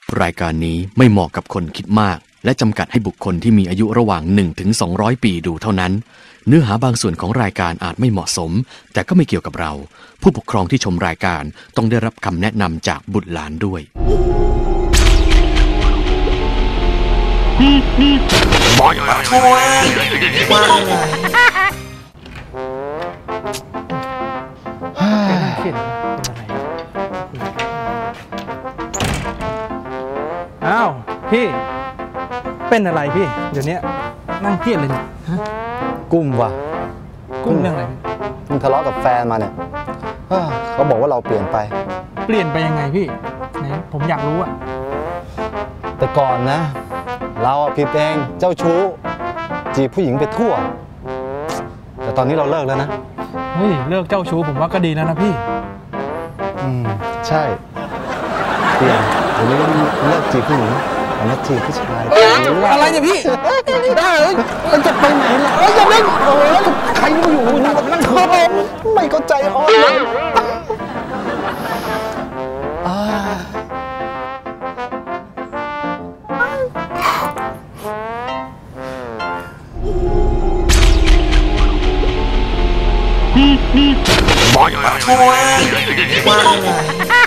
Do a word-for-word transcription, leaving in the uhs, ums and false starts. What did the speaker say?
รายการนี้ไม่เหมาะกับคนคิดมากและจำกัดให้บุคคลที่มีอายุระหว่าง หนึ่งถึงสองร้อย ปีดูเท่านั้นเนื้อหาบางส่วนของรายการอาจไม่เหมาะสมแต่ก็ไม่เกี่ยวกับเราผู้ปกครองที่ชมรายการต้องได้รับคำแนะนำจากบุตรหลานด้วยอ้าวพี่เป็นอะไรพี่เดี๋ยวนี้นั่งเครียดเลยเนี่ยกุ้มว่ะกุ้มเรื่องอะไรมึงทะเลาะกับแฟนมาเนี่ยเขาบอกว่าเราเปลี่ยนไปเปลี่ยนไปยังไงพี่ไหนผมอยากรู้อะแต่ก่อนนะเราผิดเองเจ้าชู้จีบผู้หญิงไปทั่วแต่ตอนนี้เราเลิกแล้วนะเฮ้ยเลิกเจ้าชู้ผมว่าก็ดีแล้วนะพี่อืมใช่เปลี่ยนเดี๋ยวนี้เลิกจีบผู้หญิงอันนี้จีบผู้ชายอะไรเนี่ยพี่ได้มันจะไปไหนล่ะเอ้ยอย่าเล่นโอ้ยใครมาอยู่นั่งนั่งเขาไม่เข้าใจอ้อนเลย Bye.